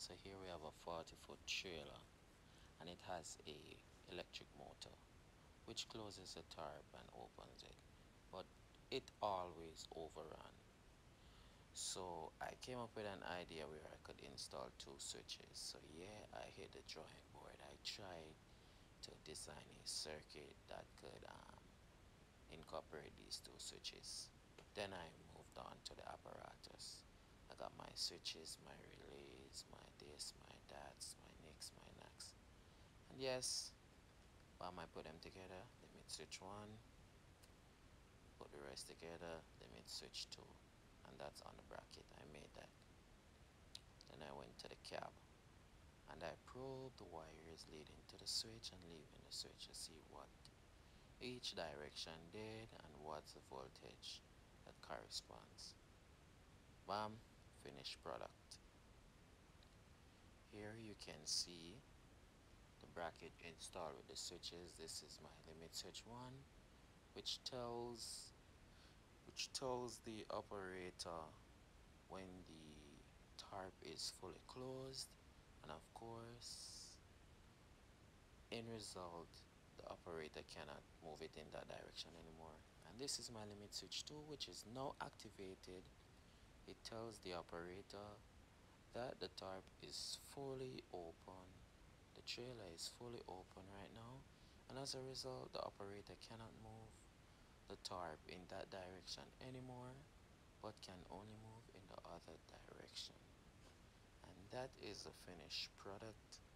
So here we have a 40-foot trailer, and it has a electric motor which closes the tarp and opens it, but it always overrun. So I came up with an idea where I could install two switches. So yeah, I hit the drawing board. I tried to design a circuit that could incorporate these two switches. Then I moved on to the apparatus. I got my switches, my relays, my this, my that's, my nicks, my knacks. And yes, while I put them together, limit switch 1, put the rest together, limit switch 2. And that's on the bracket. I made that. Then I went to the cab and I probed the wires leading to the switch and leaving the switch to see what each direction did and what's the voltage that corresponds. Bam, finished product. Here you can see the bracket installed with the switches. This is my limit switch 1, which tells the operator when the tarp is fully closed, and of course in result the operator cannot move it in that direction anymore. And this is my limit switch 2, which is now activated. It tells the operator that the tarp is fully open. The trailer is fully open right now, and as a result the operator cannot move the tarp in that direction anymore, but can only move in the other direction. And that is the finished product.